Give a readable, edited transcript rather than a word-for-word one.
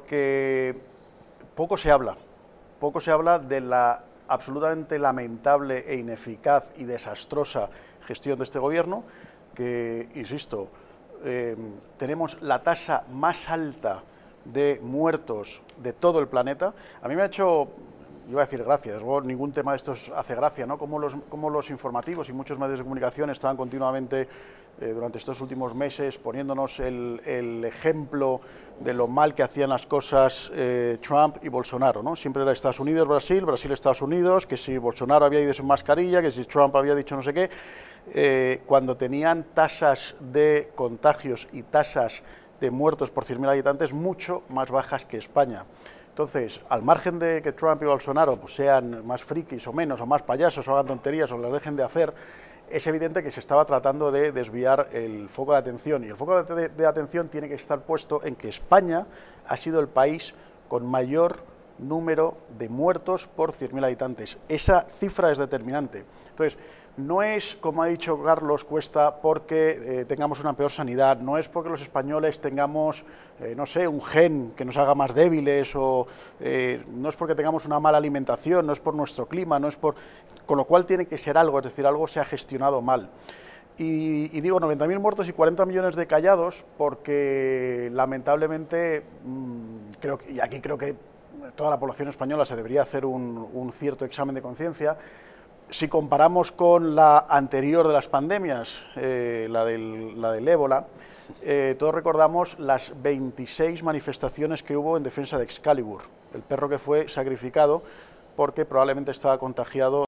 porque poco se habla de la absolutamente lamentable e ineficaz y desastrosa gestión de este gobierno, que, insisto, tenemos la tasa más alta de muertos de todo el planeta. A mí me ha hecho, iba a decir gracia, desde luego ningún tema de estos hace gracia, ¿no? Como los informativos y muchos medios de comunicación estaban continuamente durante estos últimos meses poniéndonos el ejemplo de lo mal que hacían las cosas Trump y Bolsonaro, ¿no? Siempre era Estados Unidos, Brasil, Brasil, Estados Unidos, que si Bolsonaro había ido sin mascarilla, que si Trump había dicho no sé qué, cuando tenían tasas de contagios y tasas de muertos por 100.000 habitantes mucho más bajas que España. Entonces, al margen de que Trump y Bolsonaro pues, sean más frikis o menos, o más payasos, o hagan tonterías, o las dejen de hacer, es evidente que se estaba tratando de desviar el foco de atención. Y el foco de atención tiene que estar puesto en que España ha sido el país con mayor número de muertos por 100.000 habitantes. Esa cifra es determinante. Entonces, no es, como ha dicho Carlos Cuesta, porque tengamos una peor sanidad, no es porque los españoles tengamos, no sé, un gen que nos haga más débiles, o no es porque tengamos una mala alimentación, no es por nuestro clima, no es por... Con lo cual tiene que ser algo, es decir, algo se ha gestionado mal. Y digo 90.000 muertos y 40 millones de callados porque, lamentablemente, y aquí creo que toda la población española se debería hacer un cierto examen de conciencia. Si comparamos con la anterior de las pandemias, la del ébola, todos recordamos las 26 manifestaciones que hubo en defensa de Excalibur, el perro que fue sacrificado porque probablemente estaba contagiado